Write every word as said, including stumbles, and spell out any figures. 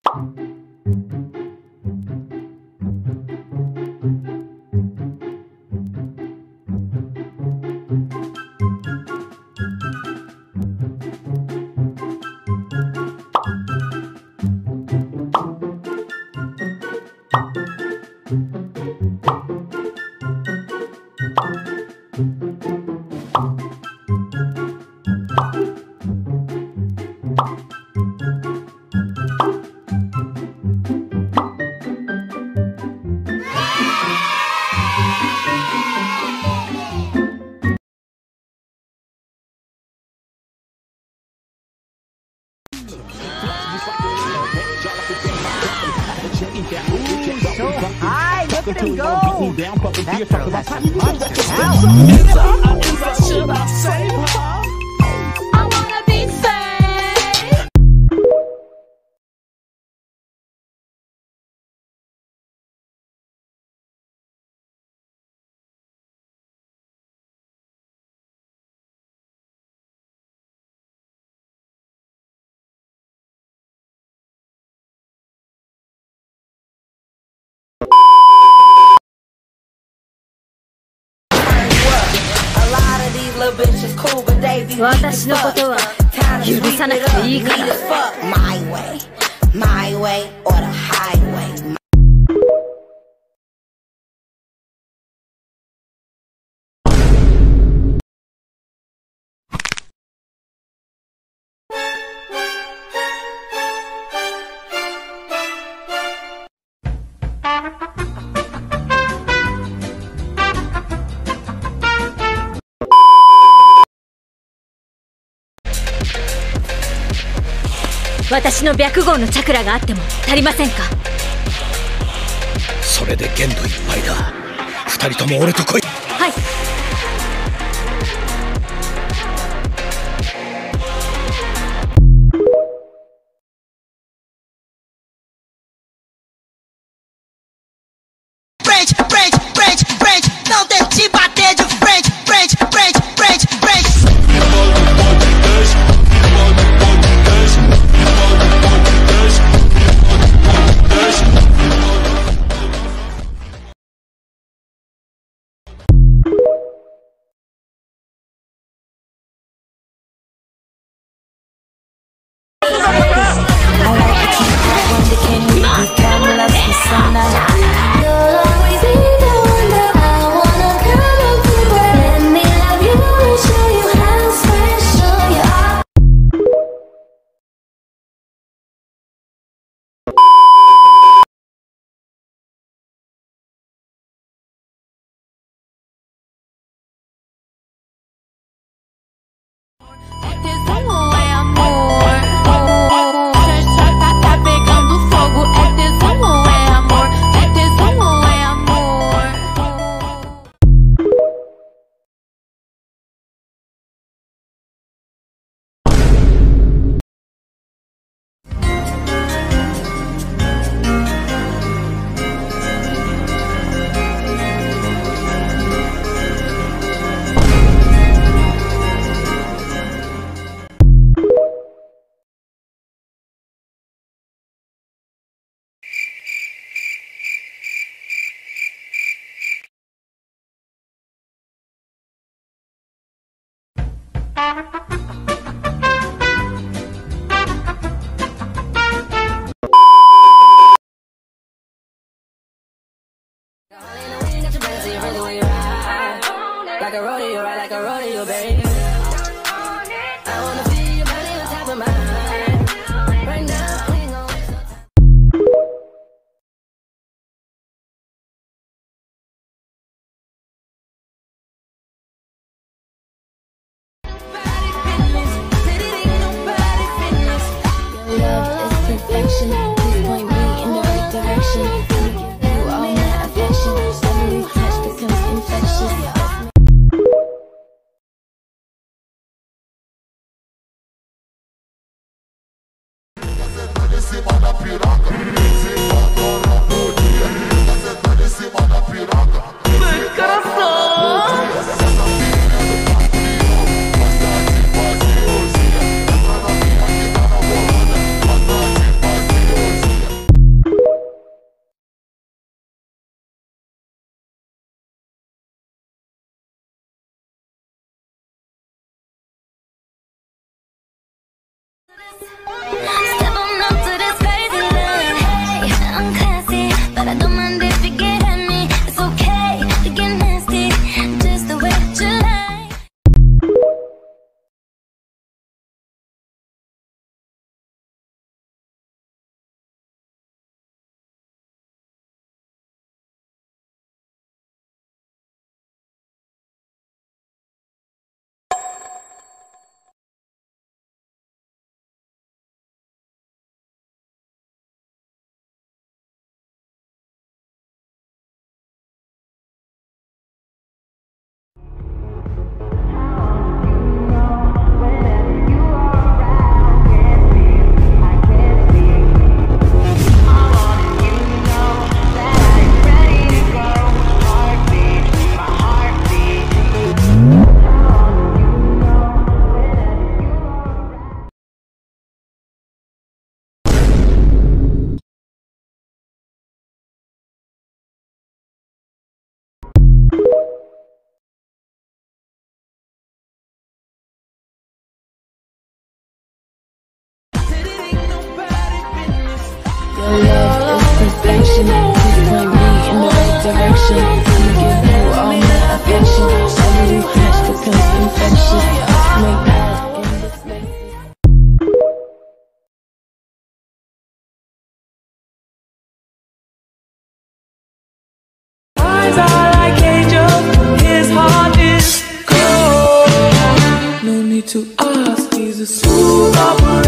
私のことは許さなくていいから。私の白毫のチャクラがあっても足りませんか？ それで限度いっぱいだ。二人とも俺と来い。 はい。 Frente, frente, frente, frente, não tente bater de frente, frente, frente, frente, frente. Like a rodeo, right like a rodeo, baby. I wanna feel your body on top of mine. Right now, we ain't gonna waste no time. Nobody fitness, said it ain't nobody fitness. Your love is perfection. Please point me in the right direction. You all my affection. Every touch becomes infectious. Your love is perfection. Please point me in the right direction. I'ma give you all my affection. Every touch becomes infectious. Let's make love in this life. Eyes are like angels, his heart is cold. No need to ask, he's a smooth operator.